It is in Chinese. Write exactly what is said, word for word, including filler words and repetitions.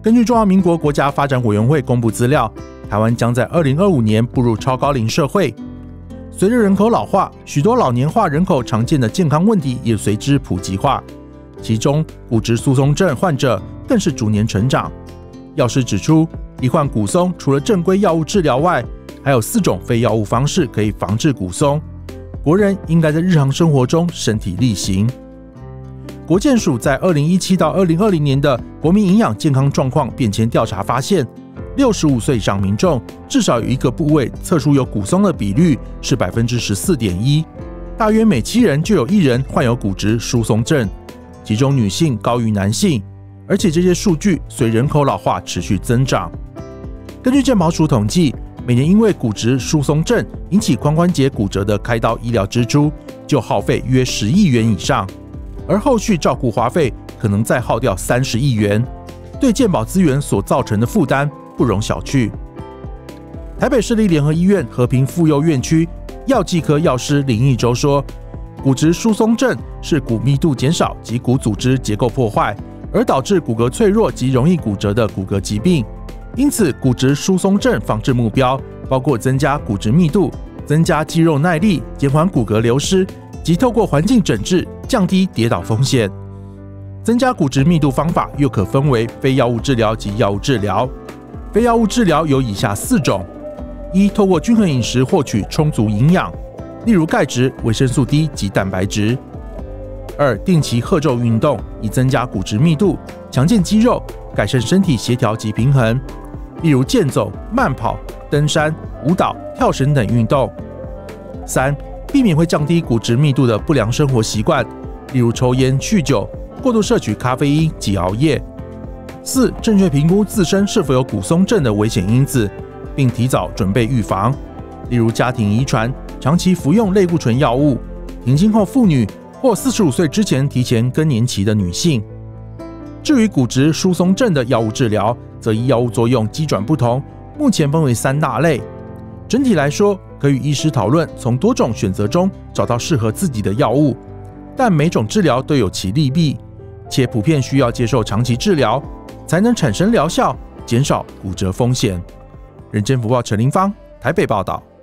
根据中华民国国家发展委员会公布资料，台湾将在二零二五年步入超高龄社会。随着人口老化，许多老年化人口常见的健康问题也随之普及化，其中骨质疏松症患者更是逐年成长。药师指出，罹患骨松除了正规药物治疗外，还有四种非药物方式可以防治骨松。国人应该在日常生活中身体力行。国健署在二零一七到二零二零年的国民营养健康状况变迁调查发现，六十五岁以上民众至少有一个部位测出有骨松的比率是 百分之十四点一， 大约每七人就有一人患有骨质疏松症，其中女性高于男性，而且这些数据随人口老化持续增长。根据健保署统计，每年因为骨质疏松症引起髋关节骨折的开刀医疗支出就耗费约十亿元以上，而后续照顾花费可能再耗掉三十亿元，对健保资源所造成的负担不容小觑。台北市立联合医院和平妇幼院区药剂科药师林义洲说，骨质疏松症是骨密度减少及骨组织结构破坏，而导致骨骼脆弱及容易骨折的骨骼疾病。因此，骨质疏松症防治目标包括增加骨质密度、增加肌肉耐力、减缓骨骼流失，及透过环境整治降低跌倒风险。增加骨质密度方法又可分为非药物治疗及药物治疗。非药物治疗有以下四种：一、透过均衡饮食获取充足营养，例如钙质、维生素 D 及蛋白质；二、定期荷重运动，以增加骨质密度、强健肌肉、改善身体协调及平衡，例如健走、慢跑、登山、舞蹈、跳绳等运动；三、避免会降低骨质密度的不良生活习惯，例如抽烟、酗酒、过度摄取咖啡因及熬夜；四、正确评估自身是否有骨松症的危险因子，并提早准备预防，例如家庭遗传、长期服用类固醇药物、停经后妇女或四十五岁之前提前更年期的女性。至于骨质疏松症的药物治疗，则依药物作用机转不同，目前分为三大类。整体来说，可与医师讨论，从多种选择中找到适合自己的药物，但每种治疗都有其利弊，且普遍需要接受长期治疗，才能产生疗效，减少骨折风险。人间福报陈林芳台北报道。